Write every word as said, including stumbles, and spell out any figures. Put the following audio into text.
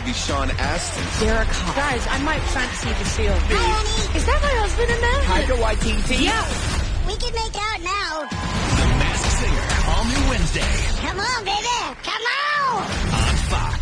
be Sean Astin. Derek, guys, I might fancy the seal. Hi, honey. Is that my husband in there? Hi, Y T T. Yeah. We can make out now. The Masked Singer, all new Wednesday Come on, baby. Come on. on Fox.